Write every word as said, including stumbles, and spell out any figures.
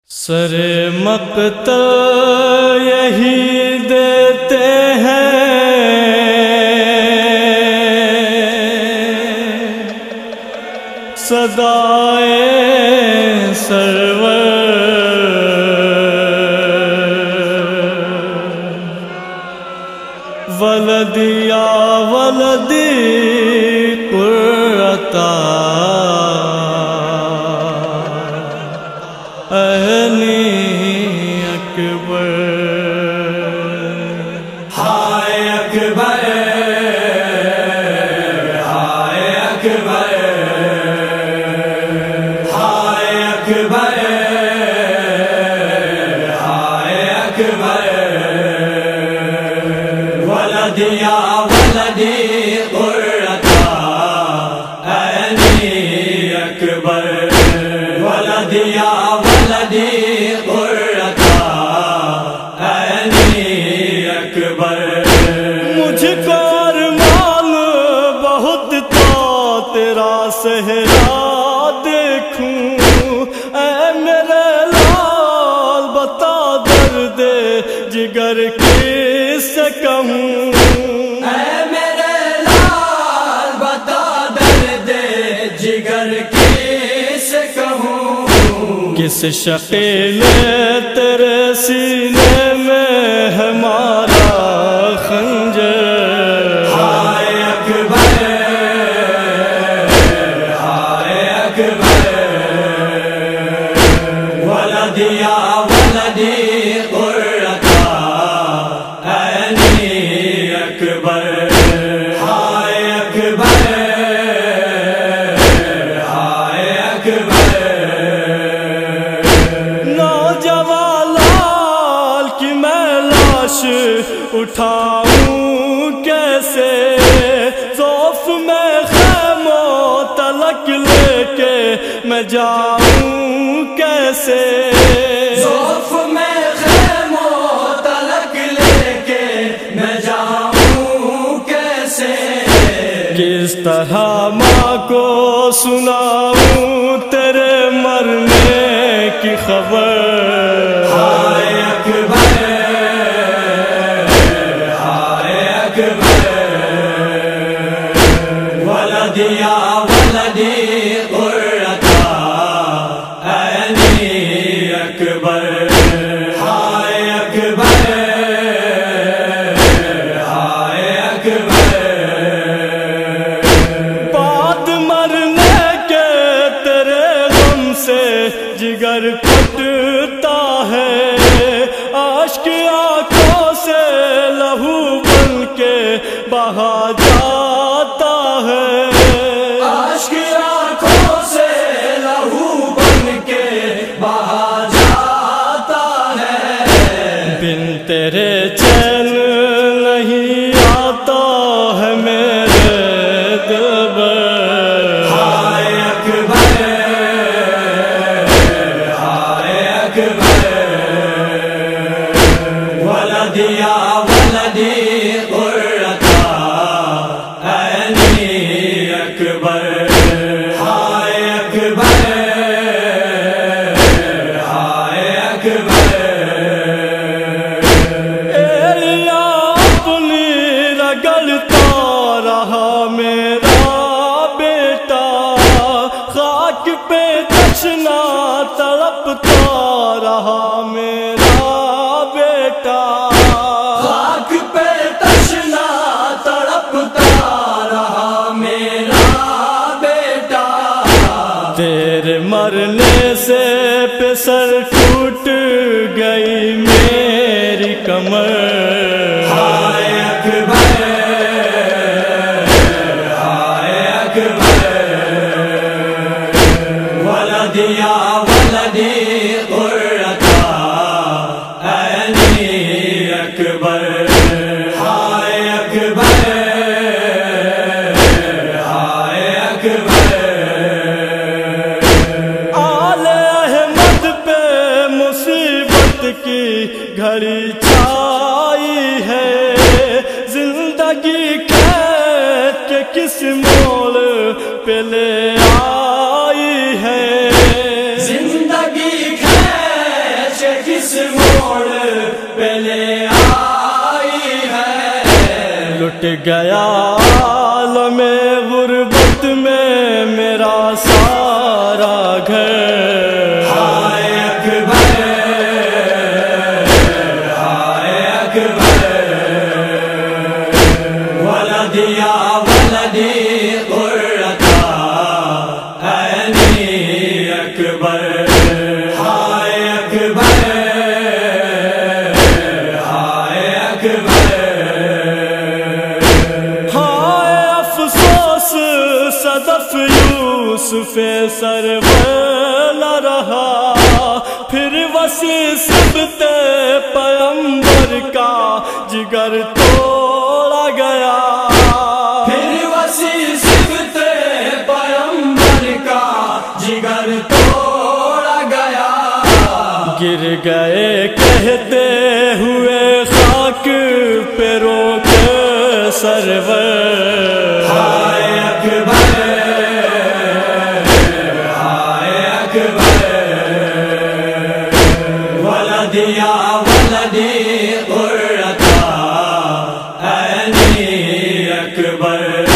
سر مقتل یہی دیتے ہیں صدائے سرور ولدی یا ولدی قرۃ اہلی اکبر ہائے اکبر ہائے اکبر ہائے اکبر ہائے اکبر ولدی یا ولدی قرۃ اہلی اکبر ولدی یا ولدی قرۃ اہلی اکبر مجھ کو ارمان بہت تھا تیرا صحرا دیکھوں اے میرے لال بتا درد جگر کس سے کہوں اے میرے لال بتا درد جگر کس سے کہوں کس شقی نے تیرے سینے میں ہمارا خنجر ہائے اکبر ہائے اکبر ولدی یا ولدی قرۃ اہلی اکبر ہائے اکبر ہائے اکبر اٹھاؤں کیسے ذوف میں خیموں تلک لے کے میں جاؤں کیسے ذوف میں خیموں تلک لے کے میں جاؤں کیسے کس طرح ماں کو سناؤں تیرے مرنے کی خبر ہائے اکبر ولدی یا ولدی قرۃ اہلی اکبر ہائے اکبر ہائے اکبر بعد مرنے کے تیرے غم سے جگر پھٹتا ہے اشک آنکھوں سے لہو بن کے بہا جاتا ہے اشک آنکھوں سے لہو بن کے بہا جاتا ہے بن تیرے چین نہیں آتا ہے میرے دلبر ہائے اکبر ہائے اکبر ولدی یا ولدی قرۃ اہلی اکبر ہائے اکبر ہائے اکبر ایلیا اپنی رگڑتا رہا میرا بیٹا خاک پہ تشنا تڑپتا رہا میرا بیٹا خاک پہ تشنا تڑپتا رہا میرا بیٹا تیرے مرنے سے پسر ٹوٹ گئی میری کمر ہائے اکبر ہائے اکبر ولدی یا ولدی قرۃ اہلی اکبر ہائے اکبر ہائے اکبر آل احمد پہ مصیبت کی گھڑی چھائی ہے زندگی قید کے کس موڑ پہ لے آئی ہے زندگی قید گیا عالم غربت میں میرا سارا گھر ہائے اکبر ہائے اکبر ولدی یا ولدی قرۃ عینی اکبر ہائے اکبر ہائے اکبر ہائے افسوس صدف یوسف سرور نہ رہا پھر وسیع سبت پیغمبر کا جگر توڑا گیا پھر وسیع سبت پیغمبر کا جگر توڑا گیا گر گئے کہتے ہوئے خاک پہ رو کے سرور ہائے اکبر ہائے اکبر ولدی یا ولدی قرۃ عینی اکبر